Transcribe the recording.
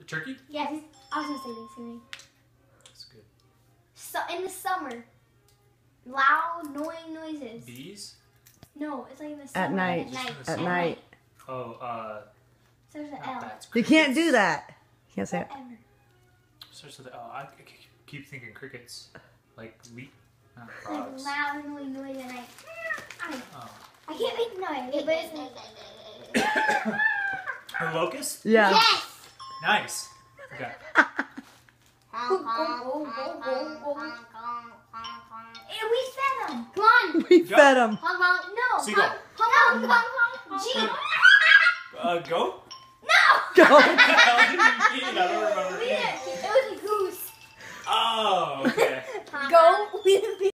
Turkey? Yes, I was gonna say Thanksgiving. That's good. So in the summer, loud, annoying noises. Bees? No, it's like in the summer. At night. At night. Oh, Starts with L. that's You can't do that. You can't say it. Whatever. Starts with I keep thinking crickets. Like Like frogs. loud, annoying noise at night. Oh. I can't make noise, but it's A locust? Yeah. Yes! Nice. Okay. And we fed them. Come on. We fed them. Honk, honk. No. Seagull. Honk, honk, honk, honk. Jeep. Goat? No. Go. What the hell did we eat? I don't remember. It was a goose. Oh, okay. Goat.